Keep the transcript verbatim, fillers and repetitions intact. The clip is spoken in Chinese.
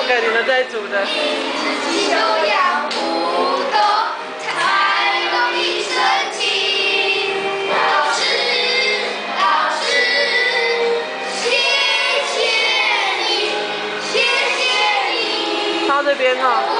OK， 你们在煮的。 修养不懂，才容易生气。老师，老师，谢谢你，谢谢你。 到这边哦。